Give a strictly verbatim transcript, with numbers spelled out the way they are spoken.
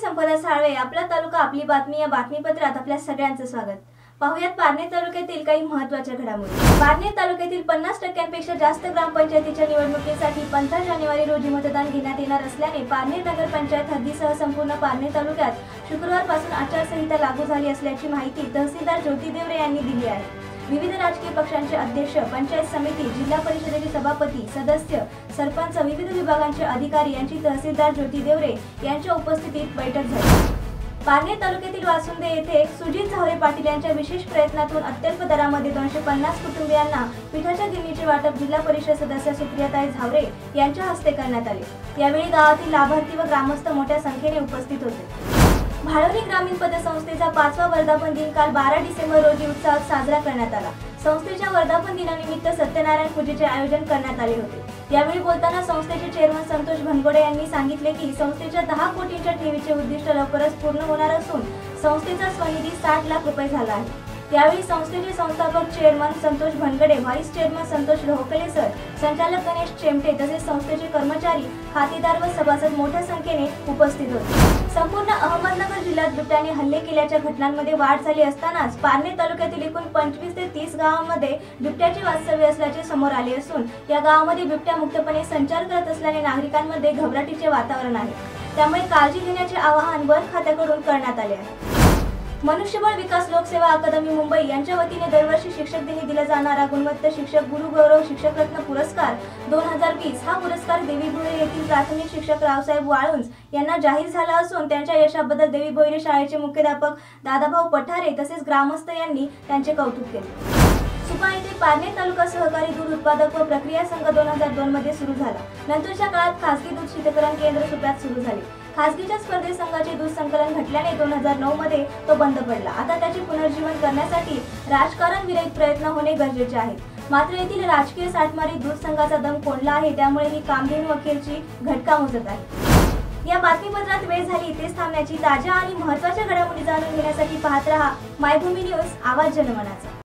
संपदा साळवे, आपला तालुका आपली बातमी या बातमीपत्रात आपल्या सगळ्यांचं स्वागत। पाहुयात पारनेर तालुक्यातील काही महत्त्वाच्या घडामोडी। पारनेर तालुक्यातील पन्नास टक्क्यांपेक्षा जास्त ग्रामपंचायतीच्या निवडणुकीसाठी पंधरा जानेवारी रोजी मतदान घेण्यात येणार असल्याने पारनेर नगरपंचायत हद्दीसह संपूर्ण पारनेर तालुक्यात शुक्रवारपासून आचारसंहिता लागू झाली असल्याची माहिती तहसीलदार ज्योती देवरे यांनी दिली आहे। विविध राजकीय पक्षांचे अध्यक्ष, पंचायत समिती, जिल्हा परिषदेचे सभापती, सदस्य, सरपंच, विविध विभागांचे अधिकारी यांची तहसीलदार ज्योती देवरे यांच्या उपस्थितीत बैठक झाली। पारनेर तालुक्यातील वासुंदे येथे सुजित झावरे पाटील यांच्या विशेष प्रयत्नातून अत्यल्प दरामध्ये दोनशे पन्नास कुटुंबियांना पिठाच्या गिरणीचे वाटप जिल्हा परिषद सदस्य सुप्रियाताई झावरे यांच्या हस्ते करण्यात आले। यावेळी गावातील लाभार्थी व ग्रामस्थ मोठ्या संख्येने उपस्थित होते। भाडवली ग्रामीण पतसंस्थेचा पाचवा वर्धापन दिन काल बारा डिसेंबर रोजी उत्साहात साजरा करण्यात आला। संस्थेच्या वर्धापन दिनानिमित्त सत्यनारायण पूजेचे आयोजन करण्यात आले होते। यावेळी बोलताना संस्थेचे चेअरमन संतोष भनगोडे यांनी सांगितले की संस्थेच्या दहा कोटींच्या ठेवीचे उद्दिष्ट लवकरच पूर्ण होणार असून संस्थेचा स्वनिधी साठ लाख रुपये झाला आहे। यावेळी संस्थेचे संस्थापक chairman Santosh Bhangade, vice chairman Santosh Rohakle sir, संचालक गणेश चेमटे तसेच संस्थेचे कर्मचारी, खातेदार व सभासद मोठ्या संख्येने उपस्थित होते। संपूर्ण अहमदनगर जिल्ह्यात बिबट्याने हल्ले केल्याच्या घटनांमध्ये वाढ झाली असतानाच पारनेर तालुक्यातील एकूण पंचवीस ते तीस गावांमध्ये बिबट्याचे वास्तव्य असल्याचे समोर आले असून या गावामध्ये बिबट्या मुक्तपणे संचार करत असल्याने नागरिकांमध्ये घबराटीचे वातावरण आहे। त्यामुळे काळजी घेण्याचे आवाहन वन खात्याकडून करण्यात आले आहे। मनुष्यबळ विकास लोकसेवा अकादमी मुंबई यांच्या वतीने दरवर्षी शिक्षक दिनी दिला जाणारा गुणवत्ता शिक्षक गुरु गौरव शिक्षक रत्न पुरस्कार दोन हजार वीस हा पुरस्कार देवी भोईरे येथील प्राथमिक शिक्षक रावसाहेब वाळुंज यांना जाहीर झाला असून त्यांच्या यशाबद्दल देवी भोईरे शाळेचे मुख्याध्यापक दादाभाऊ पठारे तसेच ग्रामस्थ यांनी त्यांचे कौतुक केले। सुपा येथे पारनेर तालुका सहकारी दूध उत्पादक व प्रक्रिया संघ दोन हजार दोन मध्ये सुरू झाला। नंतरच्या काळात खासगी दूध शीतकरण केंद्र सुप्यात सुरू झाले। खासगीच्या स्पर्धेत संघाचे दूध संकलन घटल्याने दोन हजार नऊ मध्ये तो बंद पडला। आता त्याचे पुनर्जीवन करण्यासाठी राजकारण विरहित प्रयत्न होणे गरजेचे आहे। मात्र येथील राजकीय साठमारी दूध संघाचा दम कोंडला आहे, त्यामुळे ही कामधेनू अखेरची घटका मोजत आहे। या बातमीपत्रात वेळ झाली इथेच थांबण्याची। ताज्या आणि महत्त्वाच्या घडामोडी जाणून घेण्यासाठी पाहत रहा मायभूमी न्यूज, आवाज जनमनाचा।